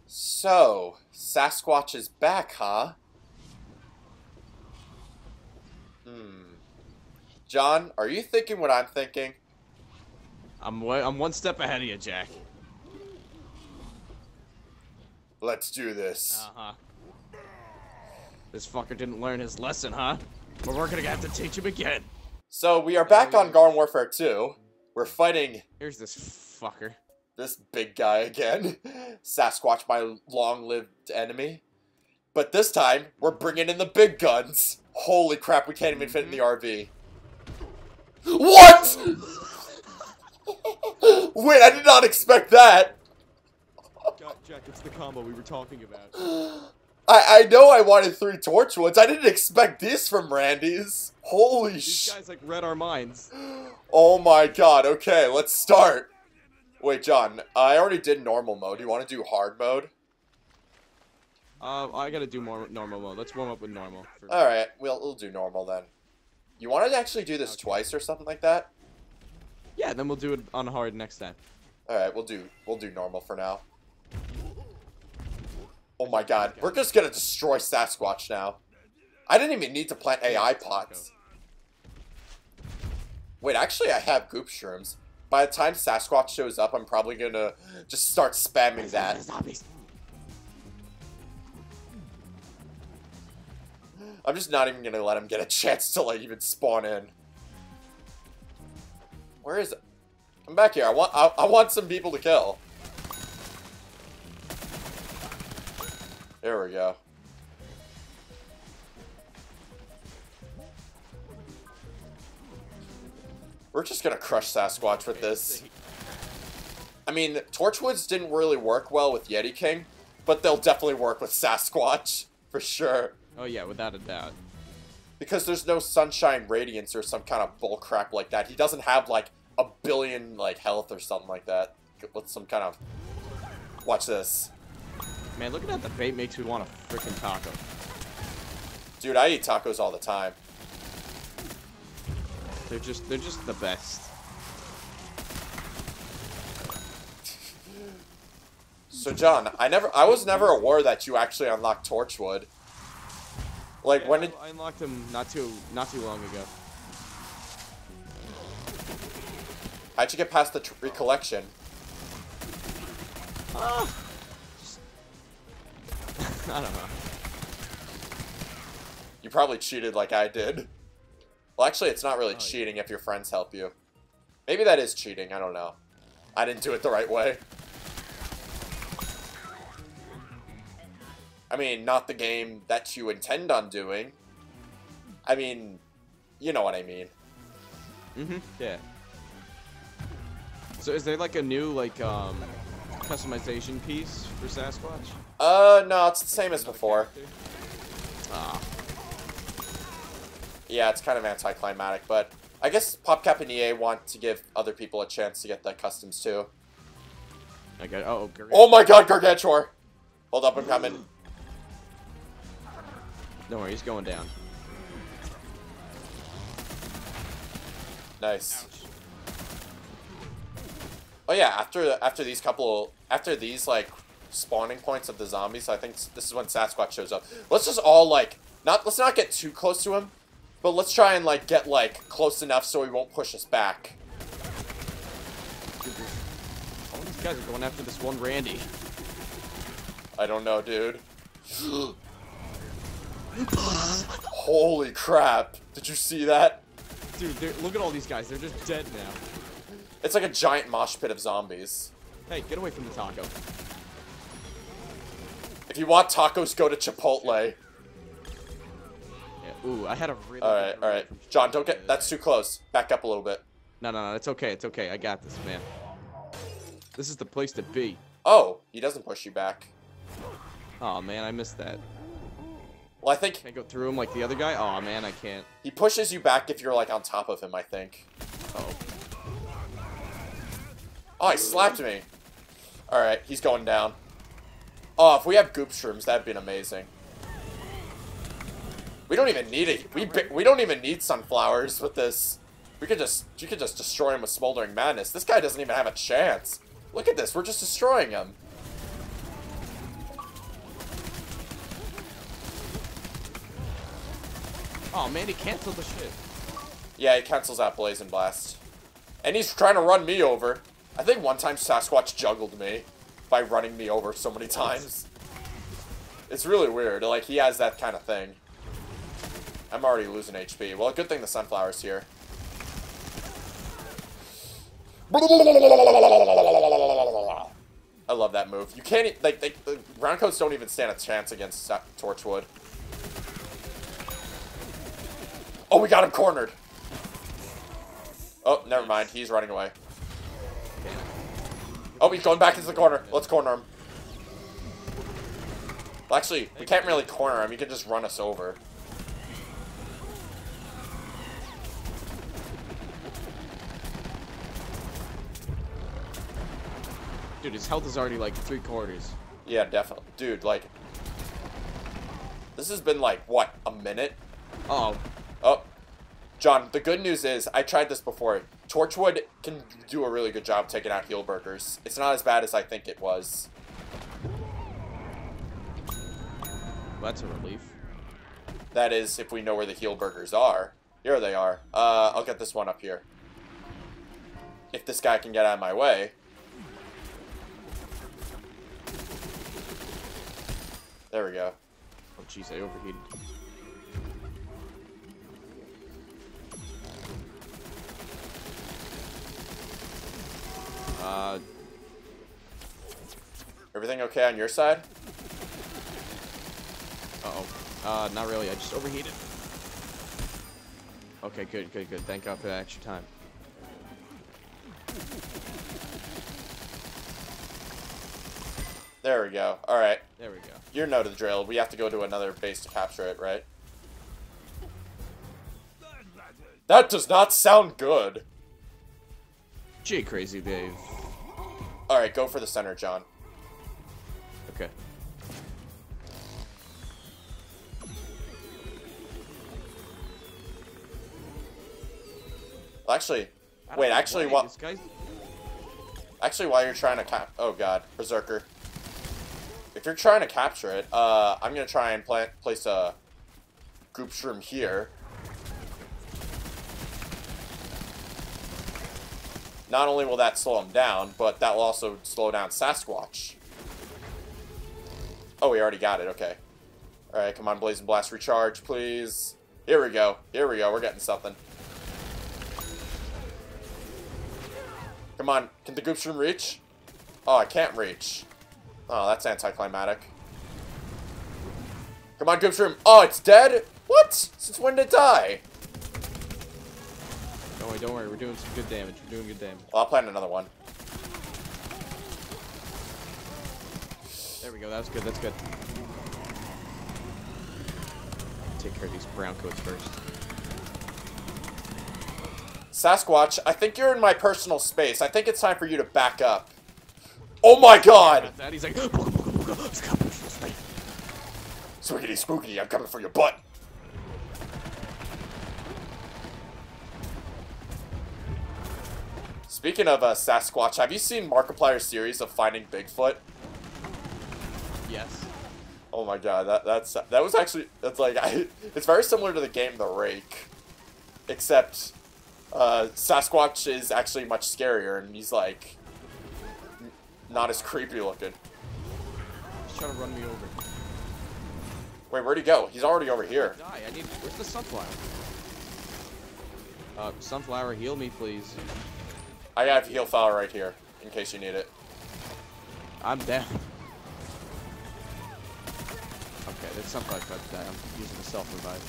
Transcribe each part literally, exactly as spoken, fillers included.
So, Sasquatch is back, huh? Hmm. John, are you thinking what I'm thinking? I'm way, I'm one step ahead of you, Jack. Let's do this. Uh-huh. This fucker didn't learn his lesson, huh? But we're gonna have to teach him again. So, we are back on Garden Warfare two. We're fighting Here's this fucker. this big guy again. Sasquatch, my long-lived enemy. But this time, we're bringing in the big guns. Holy crap, we can't even fit in the R V. What?! Wait, I did not expect that! Jack, it's the combo we were talking about. I, I know I wanted three Torchwoods. I didn't expect this from Randy's. Holy sh- These guys, like, read our minds. Oh my god, okay, let's start. Wait, John, I already did normal mode. Do you want to do hard mode? Uh, I gotta do more normal mode. Let's warm up with normal. For... Alright, we'll, we'll do normal then. You want to actually do this okay. twice or something like that? Yeah, then we'll do it on hard next time. Alright, we'll do we'll do normal for now. Oh my god, we're just gonna destroy Sasquatch now. I didn't even need to plant A I pots. Wait, actually I have goop shrooms. By the time Sasquatch shows up, I'm probably gonna just start spamming that. I'm just not even gonna let him get a chance to like even spawn in. Where is it? Come back here. I want I, I want some people to kill. There we go. We're just gonna crush Sasquatch with this. I mean, Torchwoods didn't really work well with Yeti King, but they'll definitely work with Sasquatch, for sure. Oh yeah, without a doubt. Because there's no Sunshine Radiance or some kind of bullcrap like that. He doesn't have, like, a billion, like, health or something like that. With some kind of... Watch this. Man, looking at the bait makes me want a freaking taco. Dude, I eat tacos all the time. They're just, they're just the best. So, John, I never, I was never aware that you actually unlocked Torchwood. Like, yeah, when did... I unlocked him not too, not too long ago. How'd you get past the recollection? Ah. I don't know. You probably cheated like I did. Well, actually, it's not really oh, cheating yeah. if your friends help you. Maybe that is cheating. I don't know. I didn't do it the right way. I mean, not the game that you intend on doing. I mean, you know what I mean. Mm-hmm. Yeah. So is there like a new like um customization piece for Sasquatch? Uh, no, it's the same as before. Ah. Yeah, it's kind of anticlimactic, but I guess PopCap and E A want to give other people a chance to get the customs too. I got. Oh, Gargantuar. Oh my God, Gargantuar! Hold up, I'm coming. Don't worry, he's going down. Nice. Ouch. Oh yeah, after after these couple after these like spawning points of the zombies, I think this is when Sasquatch shows up. Let's just all like not let's not get too close to him, but let's try and like get like close enough so he won't push us back. All these guys are going after this one Randy. I don't know, dude. Holy crap. Did you see that? Dude, look at all these guys. They're just dead now. It's like a giant mosh pit of zombies. Hey, get away from the taco. If you want tacos, go to Chipotle. Yeah, ooh, I had a really... Alright, alright. John, don't get... That's too close. Back up a little bit. No, no, no. It's okay. It's okay. I got this, man. This is the place to be. Oh, he doesn't push you back. Oh man, I missed that. Well, I think... Can I go through him like the other guy? Oh man, I can't. He pushes you back if you're, like, on top of him, I think. Uh oh. Oh, he slapped me. Alright, he's going down. Oh, if we have goop shrooms, that'd be amazing. We don't even need it. We we don't even need sunflowers with this. We could just you could just destroy him with Smoldering Madness. This guy doesn't even have a chance. Look at this. We're just destroying him. Oh man, he canceled the shit. Yeah, he cancels out Blazing Blast. And he's trying to run me over. I think one time Sasquatch juggled me by running me over so many times. It's really weird. Like, he has that kind of thing. I'm already losing H P. Well, good thing the Sunflower's here. I love that move. You can't, e like, they, the ground coats don't even stand a chance against Sa Torchwood. Oh, we got him cornered. Oh, never mind. He's running away. Oh, he's going back into the corner. Let's corner him. Well, actually, we can't really corner him. He can just run us over. Dude, his health is already like three quarters. Yeah, definitely. Dude, like... This has been like, what, a minute? Uh oh. Oh. John, the good news is, I tried this before. Torchwood can do a really good job taking out heal burgers. It's not as bad as I think it was. Well, that's a relief. That is, if we know where the heal burgers are. Here they are. Uh, I'll get this one up here. If this guy can get out of my way. There we go. Oh jeez, I overheated. Uh, Everything okay on your side? uh-oh. Uh, not really. I just overheated. Okay, good, good, good. Thank God for that extra time. There we go. Alright. There we go. You know the drill. We have to go to another base to capture it, right? That does not sound good. Gee, Crazy Dave. Alright, go for the center, John. Okay. Well, actually, I don't wait, know actually, why while, this guy's... actually, while you're trying to cap... Oh, God. Berserker. If you're trying to capture it, uh, I'm going to try and plant, place a Goop Shroom here. Not only will that slow him down, but that will also slow down Sasquatch. Oh, we already got it. Okay. Alright, come on, Blazing Blast, recharge, please. Here we go. Here we go. We're getting something. Come on. Can the Goop Shroom reach? Oh, I can't reach. Oh, that's anticlimactic. Come on, Goop Shroom. Oh, it's dead? What? Since when did it die? Don't worry, don't worry. We're doing some good damage. We're doing good damage. Well, I'll plant another one. There we go. That's good. That's good. Take care of these brown coats first. Sasquatch, I think you're in my personal space. I think it's time for you to back up. Oh my god! That he's like, Swiggity spookity, I'm coming for your butt. Speaking of uh, Sasquatch, have you seen Markiplier's series of Finding Bigfoot? yes. Oh my god, that that's that was actually that's like I, it's very similar to the game The Rake, except uh, Sasquatch is actually much scarier and he's like n not as creepy looking. He's trying to run me over. Wait, where'd he go? He's already over here. Die. I need. Where's the sunflower? Uh, sunflower, heal me, please. I have heal flower right here in case you need it. I'm down. Okay, that's sunflower cut down. I'm using the self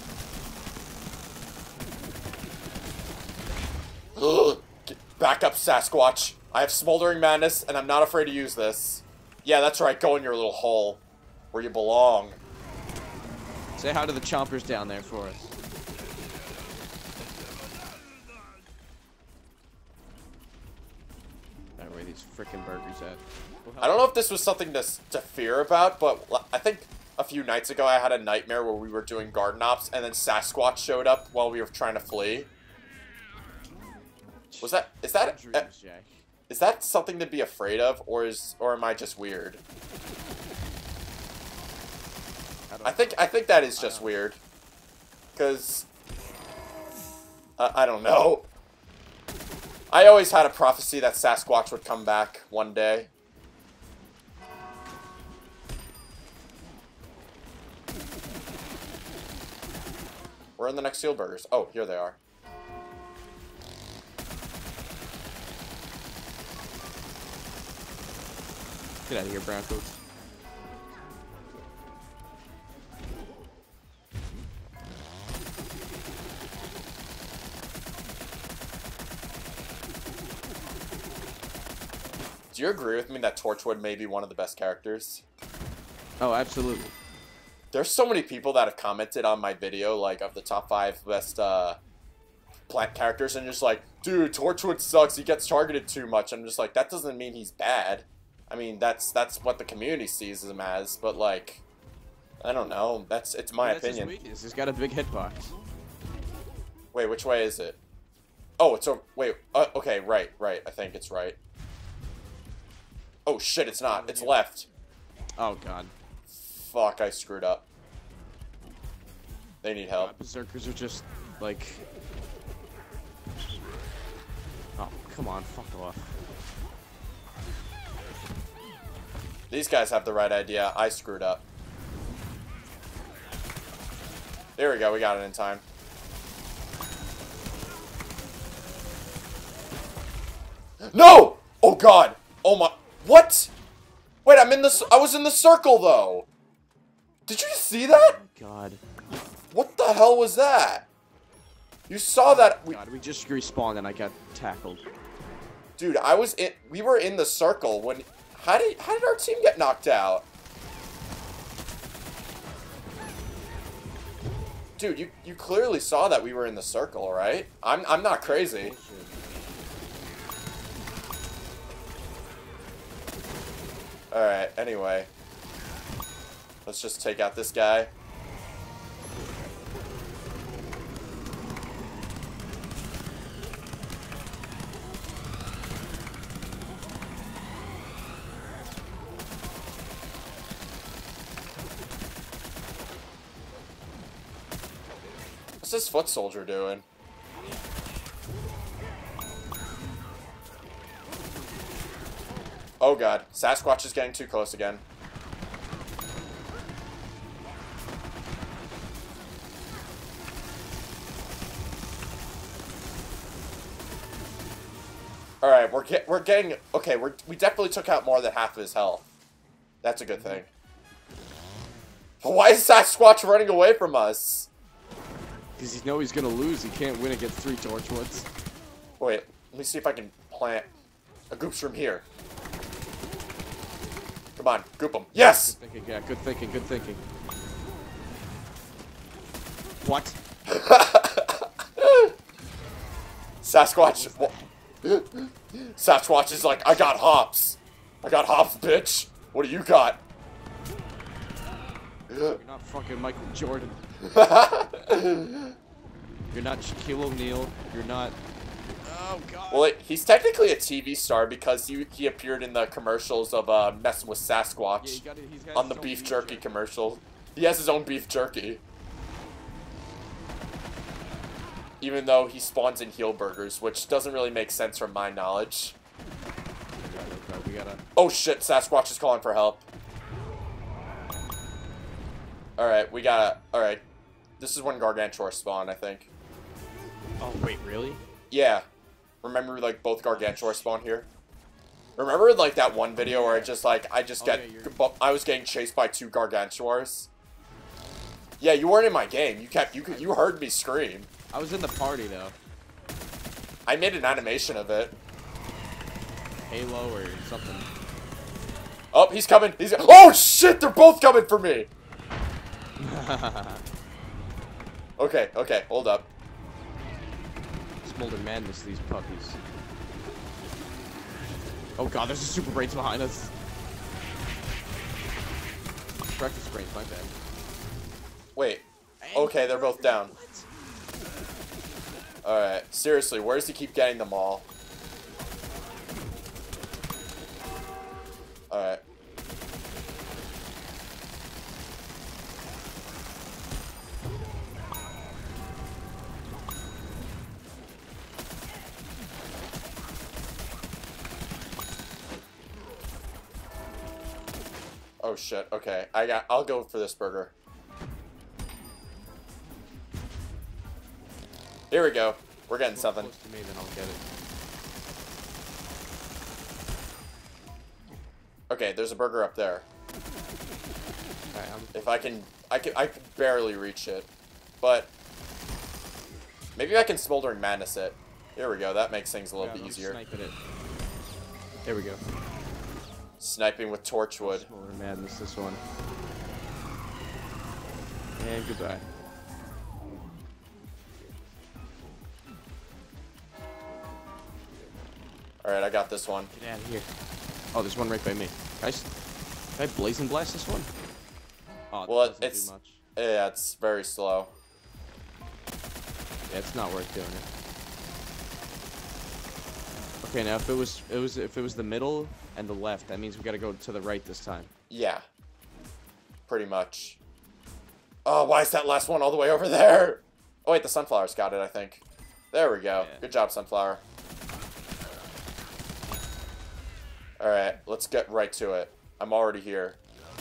revive. Back up, Sasquatch. I have Smoldering Madness, and I'm not afraid to use this. Yeah, that's right. Go in your little hole where you belong. Say hi to the chompers down there for us. Alright, where are these frickin' burgers at? I don't know if this was something to, to fear about, but I think a few nights ago I had a nightmare where we were doing garden ops, and then Sasquatch showed up while we were trying to flee. Was that, is that, uh, Dreams, Jack. is that something to be afraid of, or is, or am I just weird? I, don't I think, I think that is just weird. Because I, I don't know. I always had a prophecy that Sasquatch would come back one day. We're in the next Seal Burgers. Oh, here they are. Get out of here, brown coats. Do you agree with me that Torchwood may be one of the best characters? Oh, absolutely. There's so many people that have commented on my video, like, of the top five best, uh, plant characters, and just like, dude, Torchwood sucks, he gets targeted too much. I'm just like, that doesn't mean he's bad. I mean, that's that's what the community sees him as, but, like, I don't know. That's, it's my that's opinion. His weakness. He's got a big hitbox. Wait, which way is it? Oh, it's a, wait, uh, okay, right, right, I think it's right. Oh, shit, it's not. It's left. Oh, God. Fuck, I screwed up. They need help. God, Berserkers are just, like... Oh, come on, fuck off. These guys have the right idea. I screwed up. There we go. We got it in time. No! Oh, God. Oh, my... What? Wait, I'm in the... I was in the circle, though. Did you see that? Oh, God. What the hell was that? You saw that... We... God, we just respawned and I got tackled. Dude, I was in... We were in the circle when... How did, how did our team get knocked out? Dude, you, you clearly saw that we were in the circle, right? I'm, I'm not crazy. Alright, anyway. Let's just take out this guy. What's this foot soldier doing? Oh god, Sasquatch is getting too close again. Alright, we're get, we're getting... Okay, we're, we definitely took out more than half of his health. That's a good thing. But why is Sasquatch running away from us? Because he knows he's gonna lose. He can't win against three Torchwoods. Wait, let me see if I can plant a Goops room here. Come on, goop him. Yes! Good thinking, yeah, good thinking, good thinking. What? Sasquatch... Sasquatch is like, I got hops. I got hops, bitch. What do you got? You're not fucking Michael Jordan. You're not Shaquille O'Neal. You're not... Oh, God. Well, it, he's technically a T V star because he, he appeared in the commercials of uh, Messing with Sasquatch. Yeah, he got it, he's got on the his own beef beef jerky jerky. commercial. He has his own beef jerky. Even though he spawns in heel burgers, which doesn't really make sense from my knowledge. Okay, okay, we gotta... Oh shit, Sasquatch is calling for help. Alright, we gotta... Alright. This is when Gargantuar spawn, I think. Oh, wait, really? Yeah. Remember, like, both Gargantuar spawn here? Remember, like, that one video where I just, like, I just Oh, get... yeah, I was getting chased by two Gargantuars? Yeah, you weren't in my game. You kept... You, you heard me scream. I was in the party, though. I made an animation of it. Halo or something. Oh, he's coming. He's... Oh, shit! They're both coming for me! Okay, okay, hold up. Smolder madness, these puppies. Oh god, there's a super brains behind us. Breakfast brains, my bad. Wait. Okay, they're both down. Alright, seriously, where does he keep getting them all? Alright. Oh shit. Okay, I got. I'll go for this burger. Here we go. We're getting More something. close to me, then I'll get it. Okay, there's a burger up there. Alright, I'm... If I can, I can, I can barely reach it, but maybe I can Smoldering Madness it. Here we go. That makes things a little Yeah, bit I'm easier. sniping it. There we go. Sniping with Torchwood. Smoldering Madness, this one. And goodbye. All right, I got this one. Get out of here. Oh, there's one right by me. Guys, can I Blazing Blast this one? Oh, Well, that doesn't it's do much. yeah, it's very slow. Yeah, it's not worth doing it. Okay, now if it was it was if it was the middle and the left, that means we gotta go to the right this time. Yeah, pretty much. Oh, why is that last one all the way over there? Oh wait, the Sunflower's got it, I think. There we go. Yeah. Good job, Sunflower. All right, let's get right to it. I'm already here.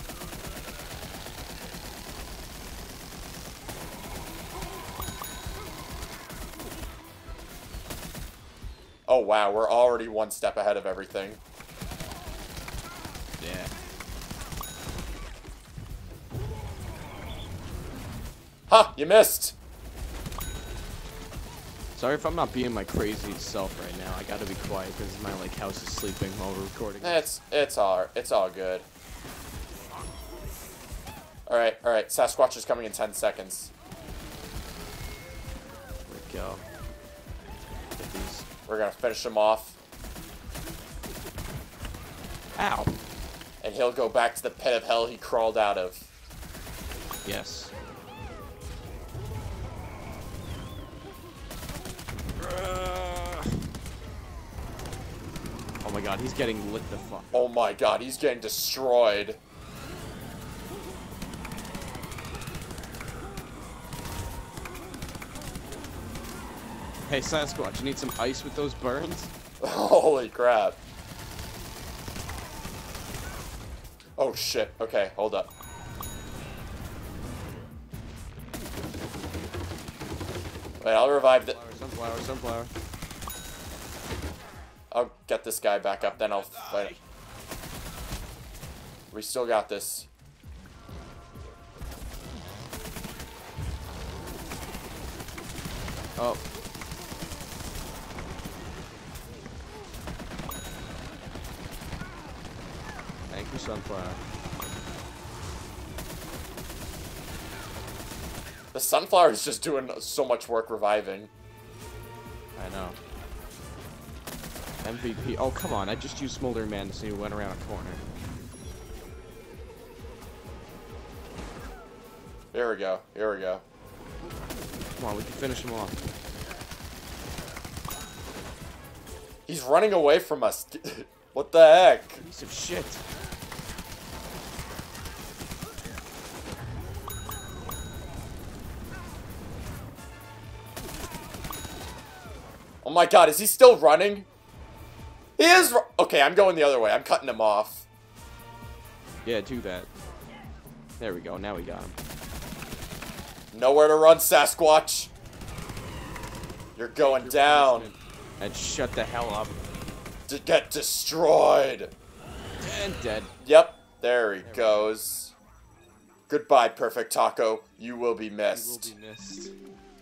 Oh wow, we're already one step ahead of everything. Yeah. Ha! You missed! Sorry if I'm not being my crazy self right now. I gotta be quiet because my like house is sleeping while we're recording. It's it's all it's all good. All right, all right. Sasquatch is coming in ten seconds. There we go. Get these. We're gonna finish him off, Ow. and he'll go back to the pit of hell he crawled out of. Yes. Oh my god, he's getting lit the fuck. Oh my god, he's getting destroyed. Hey Sasquatch, you need some ice with those burns? Holy crap. Oh shit. Okay, hold up. Wait, I'll revive the. Sunflower, sunflower, sunflower. I'll get this guy back up, then I'll fight him. We still got this. Oh. Thank you, sunflower. The Sunflower is just doing so much work reviving. I know. M V P. Oh, come on. I just used Smoldering Madness and he went around a corner. Here we go. Here we go. Come on, we can finish him off. He's running away from us. What the heck? Piece of shit. Oh my god, is he still running? He is. Ru okay, I'm going the other way. I'm cutting him off. Yeah, do that. There we go. Now we got him. Nowhere to run, Sasquatch. You're going down. And shut the hell up. To get destroyed. And dead. Yep, there he goes. Goodbye, Perfect Taco. You will be He will missed. be missed.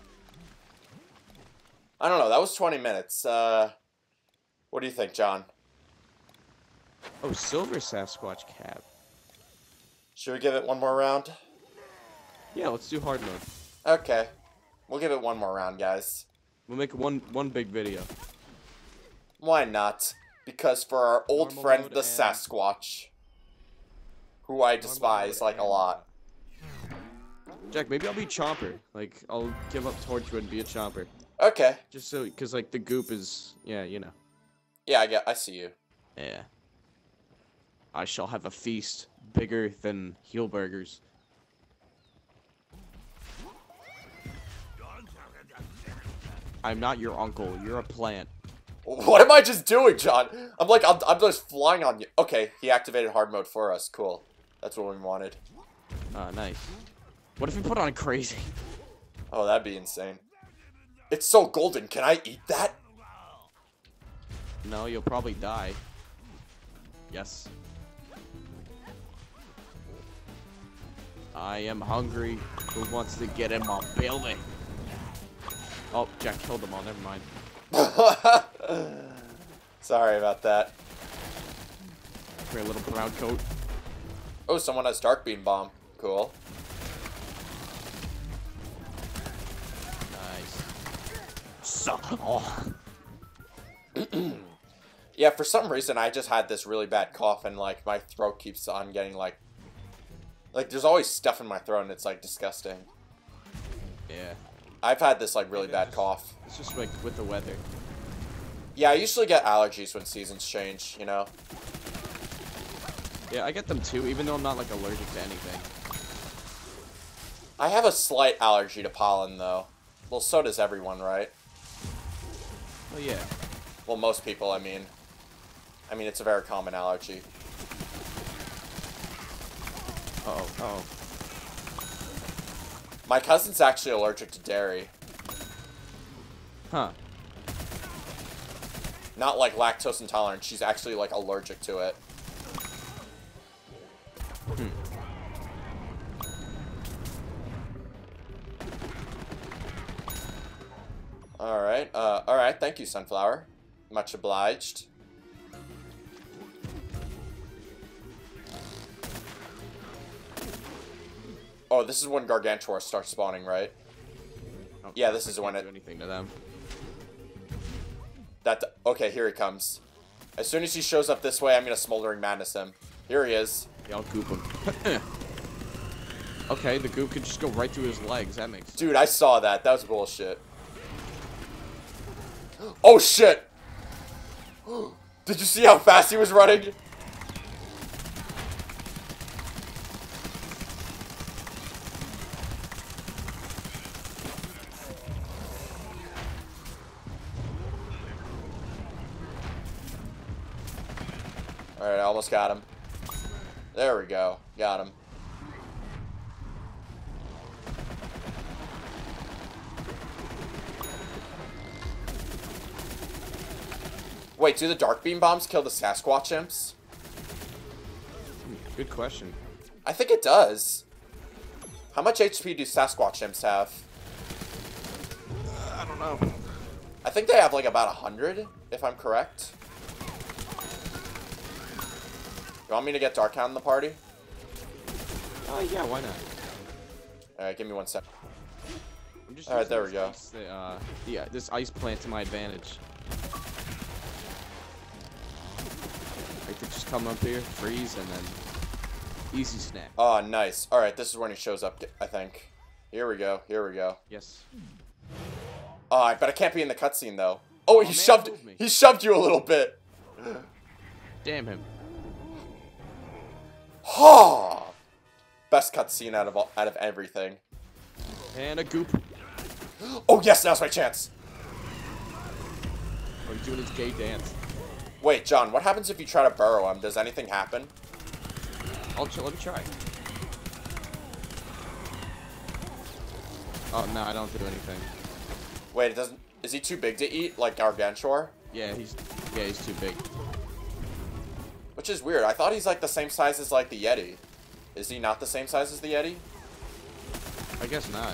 I don't know. That was twenty minutes. Uh, what do you think, John? Oh, Silver Sasquatch cap. Should we give it one more round? Yeah, let's do hard mode. Okay. We'll give it one more round, guys. We'll make one one big video. Why not? Because for our old Normal friend, mode the and- Sasquatch, who I despise, mode like, a and- lot. Jack, maybe I'll be Chomper. Like, I'll give up Torchwood and be a Chomper. Okay. Just so, because, like, the goop is, yeah, you know. Yeah, I get. I see you. Yeah. I shall have a feast bigger than heel burgers. I'm not your uncle. You're a plant. What am I just doing, John? I'm like, I'm, I'm just flying on you. Okay, he activated hard mode for us. Cool. That's what we wanted. Uh, nice. What if we put on crazy? Oh, that'd be insane. It's so golden. Can I eat that? No, you'll probably die. Yes. I am hungry. Who wants to get in my building? Oh, Jack killed them all. Never mind. Sorry about that. For a little brown coat. Oh, someone has Dark Beam Bomb. Cool. Nice. So, oh. Yeah, for some reason I just had this really bad cough and like my throat keeps on getting like like there's always stuff in my throat and it's like disgusting. Yeah. I've had this like really Maybe bad just, cough. It's just like with the weather. Yeah, I usually get allergies when seasons change, you know. Yeah, I get them too, even though I'm not like allergic to anything. I have a slight allergy to pollen though. Well, so does everyone, right? Well, yeah. Well, most people, I mean. I mean, it's a very common allergy. Uh-oh, uh-oh. My cousin's actually allergic to dairy. Huh. Not like lactose intolerant, she's actually like allergic to it. Hmm. Alright, uh, alright, thank you, Sunflower. Much obliged. Oh, this is when Gargantuar starts spawning, right? Oh, Yeah, this I is can't when do it... anything to them. That... Okay, here he comes. As soon as he shows up this way, I'm gonna Smoldering Madness him. Here he is. Yeah, I'll goop him. Okay, the goop could just go right through his legs. That makes sense. Dude, I saw that. That was bullshit. Oh, shit! Did you see how fast he was running? Alright, I almost got him. There we go. Got him. Wait, do the Dark Beam Bombs kill the Sasquatch Imps? Good question. I think it does. How much H P do Sasquatch Imps have? Uh, I don't know. I think they have like about a hundred, if I'm correct. You want me to get Darkhound in the party? Oh, yeah, why not? Alright, give me one sec. I'm just Alright, using there we this go. Ice, the, uh, the, uh, this ice plant to my advantage. I could just come up here, freeze, and then easy snap. Oh, nice. Alright, this is when he shows up, I think. Here we go. Here we go. Yes. Oh, I bet I can't be in the cutscene, though. Oh, he man, shoved... move me. He shoved you a little bit. Damn him. Ha! Best cutscene out of all, out of everything. And a goop. Oh, yes, now's my chance. Oh, he's doing his gay dance. Wait, John, what happens if you try to burrow him? Does anything happen? I'll ch let me try. Oh, no, I don't do anything. Wait, it doesn't... Is he too big to eat, like Gargantuar? Yeah, he's yeah, he's too big. Which is weird. I thought he's like the same size as like the Yeti. Is he not the same size as the Yeti? I guess not.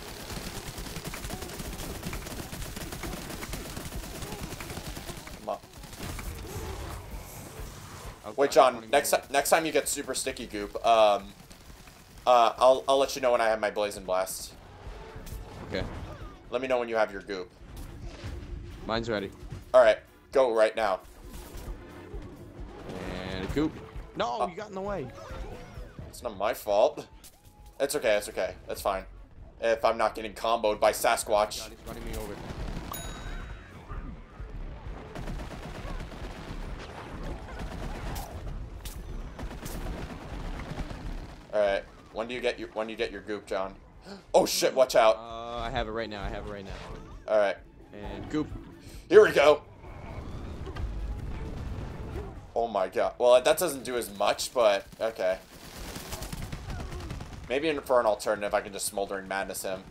Come on. I'll Wait, try John. running Next more. next time you get super sticky goop, um, uh, I'll I'll let you know when I have my Blazing Blast. Okay. Let me know when you have your goop. Mine's ready. All right, go right now. And a goop. No, Uh, you got in the way. It's not my fault. It's okay. It's okay. That's fine. If I'm not getting comboed by Sasquatch. God, he's running me over. All right. When do you get your When do you get your goop, John? Oh shit! Watch out. Uh, I have it right now. I have it right now. All right. And goop. Here we go. Oh my god. Well, that doesn't do as much, but okay. Maybe for an alternative, I can just Smoldering Madness him.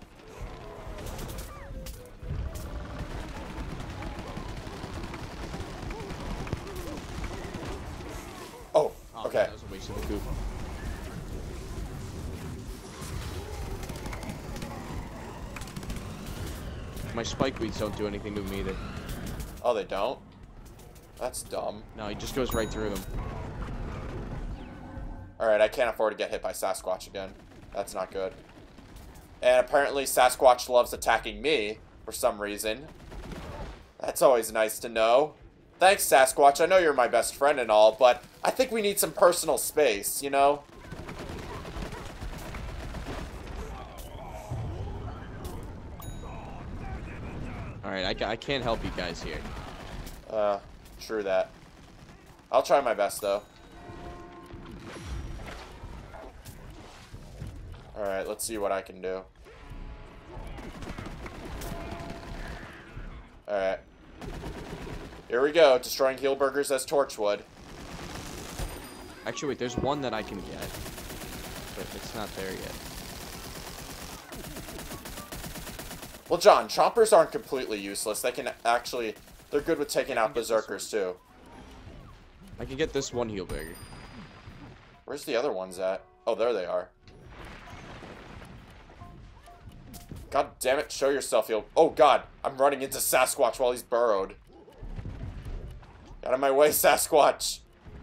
Oh, Oh, okay. that was a waste of the coup. My spike weeds don't do anything to him either. Oh, they don't? That's dumb. No, he just goes right through them. Alright, I can't afford to get hit by Sasquatch again. That's not good. And apparently Sasquatch loves attacking me for some reason. That's always nice to know. Thanks, Sasquatch. I know you're my best friend and all, but I think we need some personal space, you know? Alright, I, ca- I can't help you guys here. Uh, true that. I'll try my best, though. Alright, let's see what I can do. Alright. Here we go, destroying Heelburgers as Torchwood. Actually, wait, there's one that I can get. But it's not there yet. Well, John, Chompers aren't completely useless. They can actually... They're good with taking out Berserkers, too. I can get this one Heelburger. Where's the other ones at? Oh, there they are. God damn it, show yourself, Heel... Oh, God, I'm running into Sasquatch while he's burrowed. Get out of my way, Sasquatch.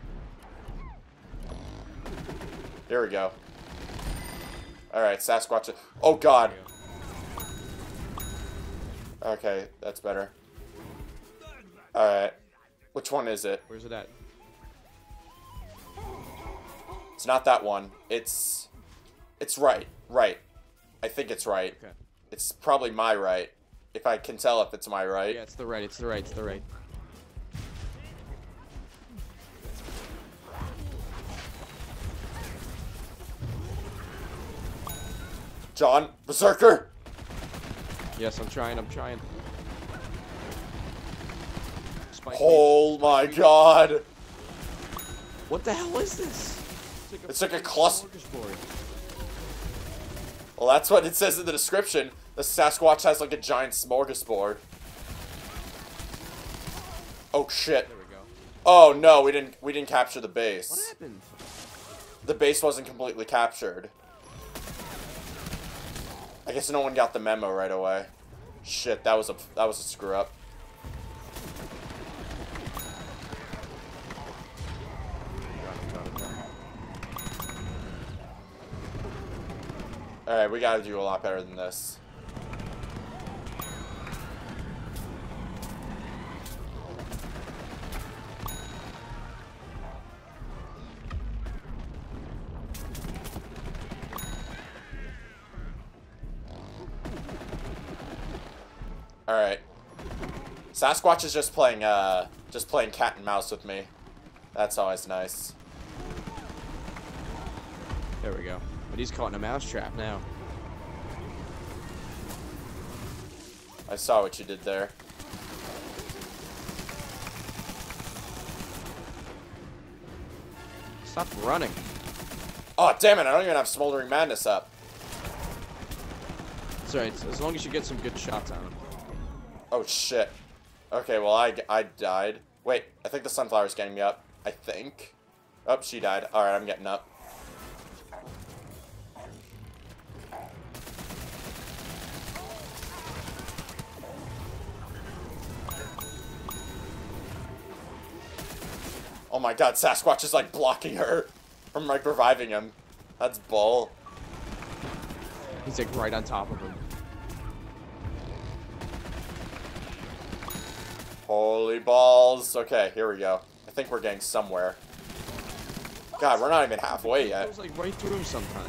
Here we go. Alright, Sasquatch... Oh, God. Okay, that's better. Alright. Which one is it? Where's it at? It's not that one. It's... It's right. Right. I think it's right. Okay. It's probably my right. If I can tell if it's my right. Yeah, it's the right, it's the right, it's the right. John, Berserker! Yes, I'm trying, I'm trying. Spike Oh my god! What the hell is this? It's like a cluster. smorgasbord. Well, that's what it says in the description. The Sasquatch has like a giant smorgasbord. Oh shit. There we go. Oh no, we didn't we didn't capture the base. What happened? The base wasn't completely captured. I guess no one got the memo right away. Shit, that was a that was a screw up. Alright, we gotta do a lot better than this. Alright. Sasquatch is just playing, uh, just playing cat and mouse with me. That's always nice. There we go. But he's caught in a mousetrap now. I saw what you did there. Stop running. Oh, damn it, I don't even have Smoldering Madness up. It's alright, as long as you get some good shots on him. Oh, shit. Okay, well, I, I died. Wait, I think the Sunflower's getting me up. I think. Oh, she died. Alright, I'm getting up. Oh my god, Sasquatch is like blocking her from like reviving him. That's bull. He's like right on top of him. Holy balls. Okay, here we go. I think we're getting somewhere. God, we're not even halfway It yet. goes like right through him sometimes.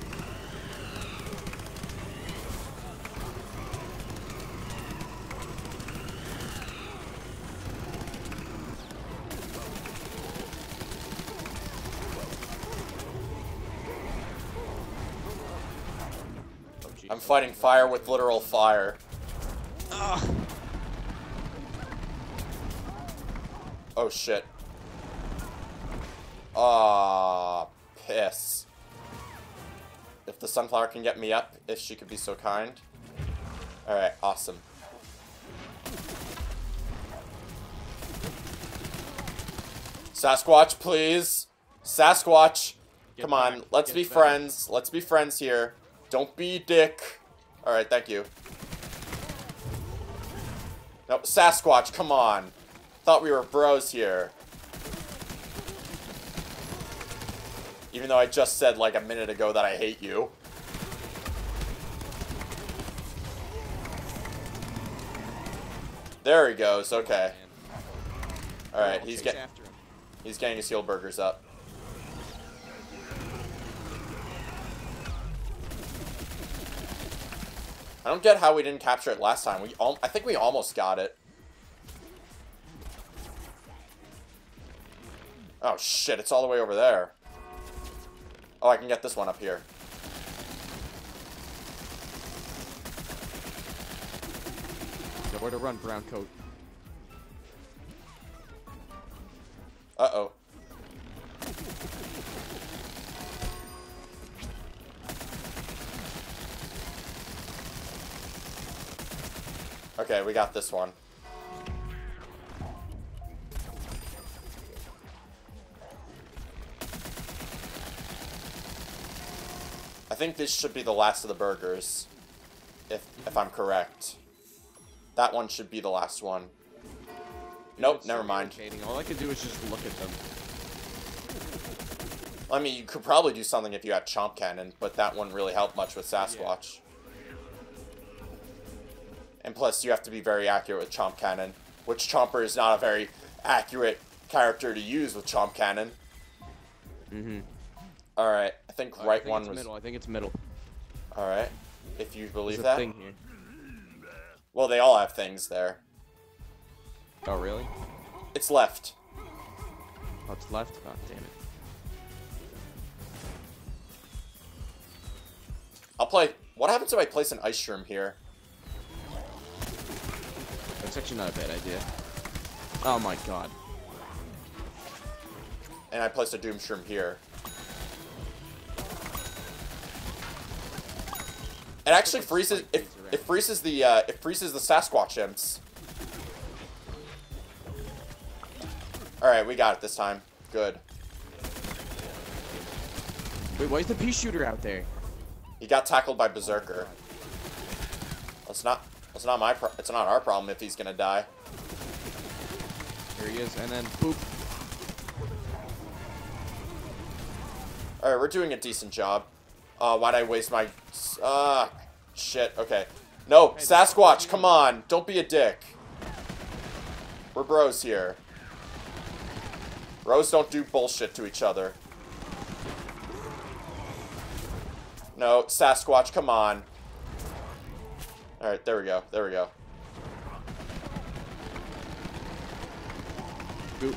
I'm fighting fire with literal fire. Ugh. Oh shit. Ah, piss. If the sunflower can get me up, if she could be so kind. Alright, awesome. Sasquatch, please. Sasquatch. Get Come on, back, let's get be back. friends. Let's be friends here. Don't be a dick. Alright, thank you. No, Sasquatch, come on. Thought we were bros here. Even though I just said like a minute ago that I hate you. There he goes, okay. Alright, he's get getting after him. he's getting his heal burgers up. I don't get how we didn't capture it last time. We al I think we almost got it. Oh shit, it's all the way over there. Oh, I can get this one up here. Nowhere to run, brown coat. Uh-oh. Okay, we got this one. I think this should be the last of the burgers, if if I'm correct. That one should be the last one. Nope, It's never so mind. irritating. All I can do is just look at them. I mean, you could probably do something if you had Chomp Cannon, but that wouldn't really help much with Sasquatch. And plus, you have to be very accurate with Chomp Cannon, which Chomper is not a very accurate character to use with Chomp Cannon. Mm-hmm. Alright, I think Uh, right I think one it's was... middle. I think it's middle. Alright, if you believe There's a that. thing here. Well, they all have things there. Oh, really? It's left. Oh, it's left? God damn it. I'll play... What happens if I place an Ice Shroom here? That's actually not a bad idea. Oh my god. And I place a Doom Shroom here. It actually freezes... It, it freezes the, uh... It freezes the Sasquatch imps. Alright, we got it this time. Good. Wait, why is the pea shooter out there? He got tackled by Berserker. It's not... It's not my pro... It's not our problem if he's gonna die. Here he is, and then boop. Alright, we're doing a decent job. Uh, why'd I waste my... Uh... Shit, okay. No, Sasquatch, come on! Don't be a dick. We're bros here. Bros don't do bullshit to each other. No, Sasquatch, come on. Alright, there we go. There we go. Boop.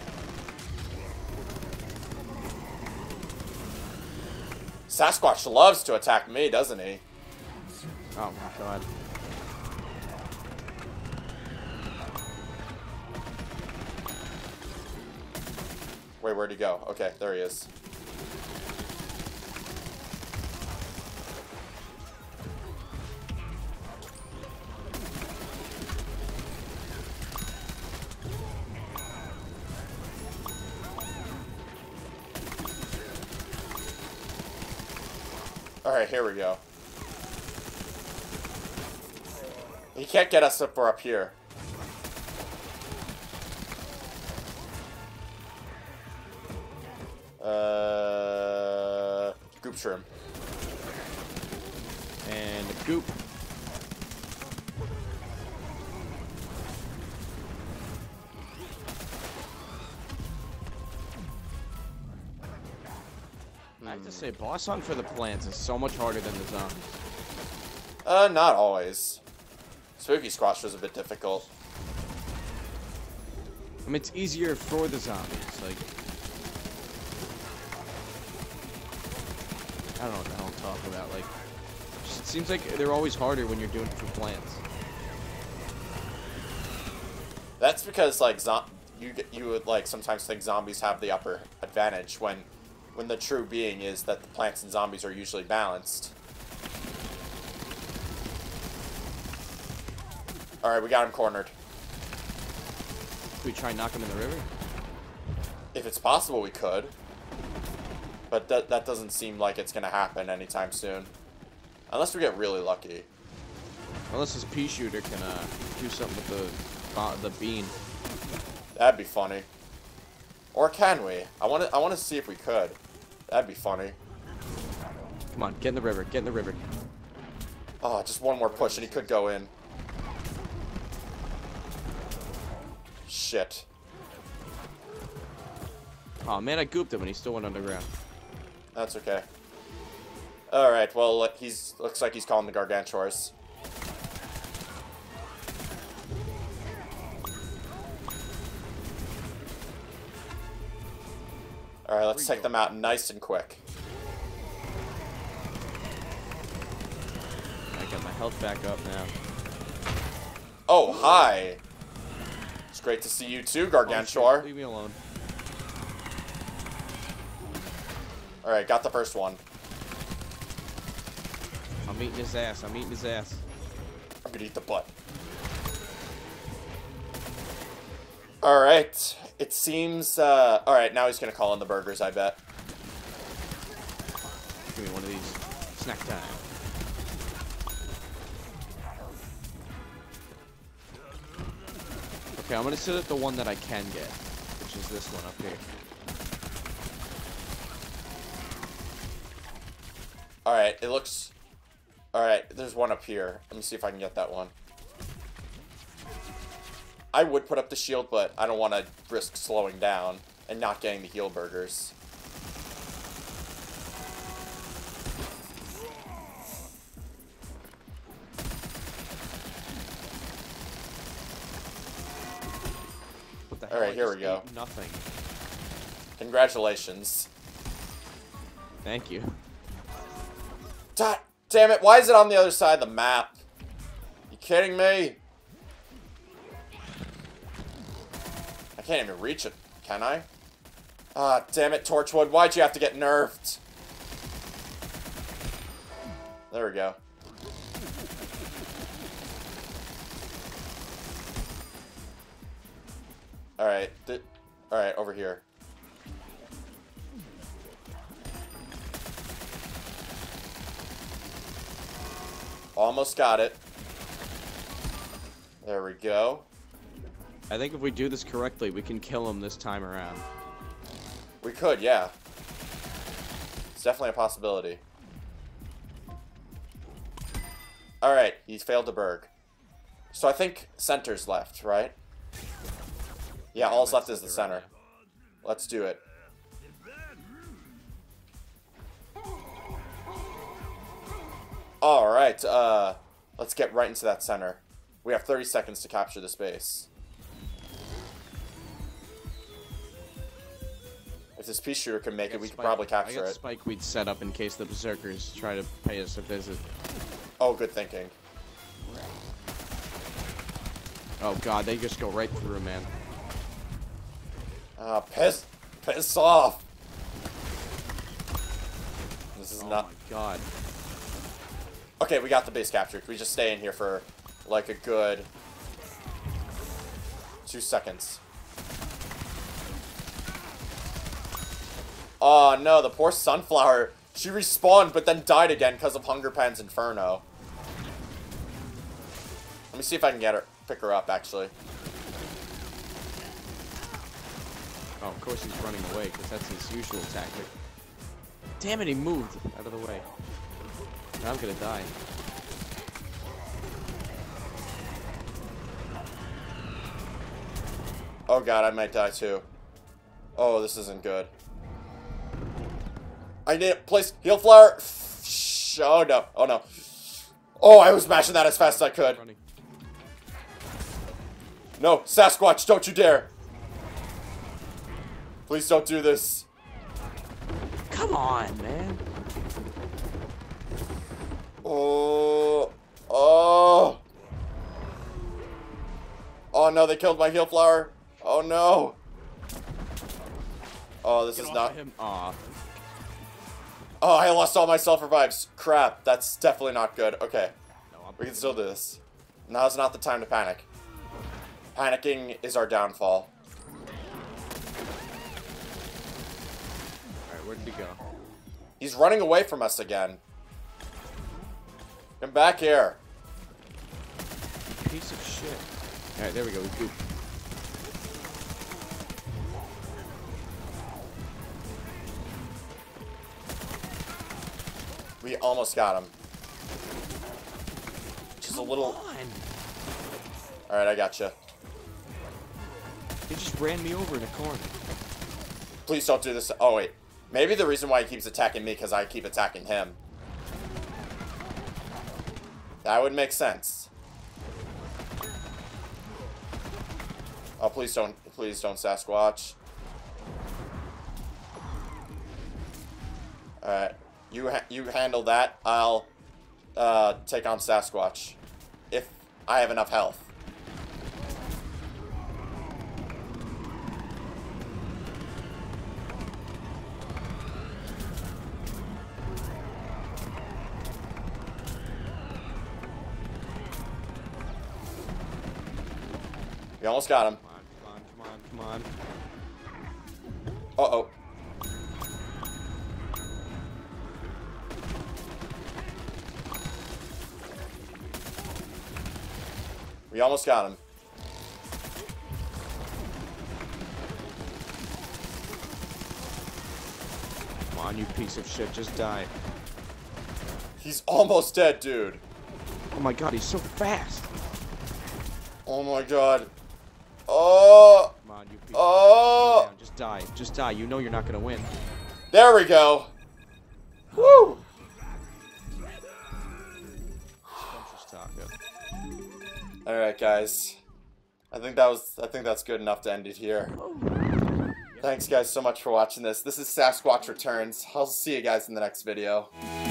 Sasquatch loves to attack me, doesn't he? Oh my god. Wait, where'd he go? Okay, there he is. Alright, here we go. He can't get us if we're up here. Uh, Goop Shroom. And a goop. I have to say, boss hunt for the plants is so much harder than the zombies. Uh, not always. Spooky Squash was a bit difficult. I mean, it's easier for the zombies. Like, I don't know what the hell I'm talking about. Like, just, it seems like they're always harder when you're doing it for plants. That's because, like, zo you get- you would, like, sometimes think zombies have the upper advantage when, when the true being is that the plants and zombies are usually balanced. Alright, we got him cornered. Should we try and knock him in the river? If it's possible, we could. But that, that doesn't seem like it's going to happen anytime soon. Unless we get really lucky. Unless his pea shooter can uh, do something with the, uh, the bean. That'd be funny. Or can we? I want to I want to see if we could. That'd be funny. Come on, get in the river, get in the river. Oh, just one more push and he could go in. Shit. Oh man, I gooped him and he still went underground. That's okay. Alright, well, he's looks like he's calling the Gargantuars. Alright, let's take them out nice and quick. I got my health back up now. Oh, hi! It's great to see you too, Gargantuar. Oh, leave me alone. Alright, got the first one. I'm eating his ass, I'm eating his ass. I'm gonna eat the butt. Alright, it seems, uh, alright, now he's gonna call in the burgers, I bet. Give me one of these. Snack time. Okay, I'm gonna sit at the one that I can get, which is this one up here. Alright, it looks... Alright, there's one up here. Let me see if I can get that one. I would put up the shield, but I don't want to risk slowing down and not getting the heal burgers. What the hell? Alright, I here just we go. ate nothing. Congratulations. Thank you. Da damn it, why is it on the other side of the map? You kidding me? I can't even reach it, can I? Ah, damn it, Torchwood, why'd you have to get nerfed? There we go. Alright, alright, over here. Almost got it. There we go. I think if we do this correctly, we can kill him this time around. We could, yeah. It's definitely a possibility. Alright, he failed to Berg. So I think center's left, right? Yeah, all's left is the center. Let's do it. Alright, uh, let's get right into that center. We have thirty seconds to capture this base. If this pea shooter can make it, we could probably capture I got it. Spike we'd set up in case the Berserkers try to pay us a visit. Oh, good thinking. Oh god, they just go right through, man. Ah, uh, piss, piss off. This is oh not. Oh my god. Okay, we got the base captured. We just stay in here for like a good two seconds. Oh no, the poor Sunflower. She respawned but then died again because of Hunger Pan's Inferno. Let me see if I can get her, pick her up actually. Oh, of course he's running away because that's his usual tactic. Damn it, he moved out of the way. Now I'm gonna die. Oh god, I might die too. Oh, this isn't good. I need it. Place heal flower. Oh no. Oh no. Oh, I was mashing that as fast as I could. Running. No, Sasquatch, don't you dare. Please don't do this. Come on, man. Oh. Oh. Oh no, they killed my heal flower. Oh no. Oh, this Get is off not. of him. Aw. Oh, I lost all my self revives. Crap, that's definitely not good. Okay, No, I'm we can still do this. Now's not the time to panic. Panicking is our downfall. Alright, where did he go? He's running away from us again. Come back here. Piece of shit. Alright, there we go. We gooped. We almost got him. Just Come a little... on. Alright, I gotcha. He just ran me over in a corner. Please don't do this. Oh, wait. Maybe the reason why he keeps attacking me because I keep attacking him. That would make sense. Oh, please don't. Please don't, Sasquatch. Alright. You, ha you handle that. I'll uh, take on Sasquatch. If I have enough health. We almost got him. Come on, come on, come on, come on. Uh-oh. We almost got him. Come on, you piece of shit, just die. He's almost dead, dude. Oh my god, he's so fast. Oh my god. Oh. Come on, you piece Oh. of shit. Just die. Just die. You know you're not gonna win. There we go. Woo. Scrumptious taco. All right, guys. I think that was. I think that's good enough to end it here. Thanks, guys, so much for watching this. This is Sasquatch Returns. I'll see you guys in the next video.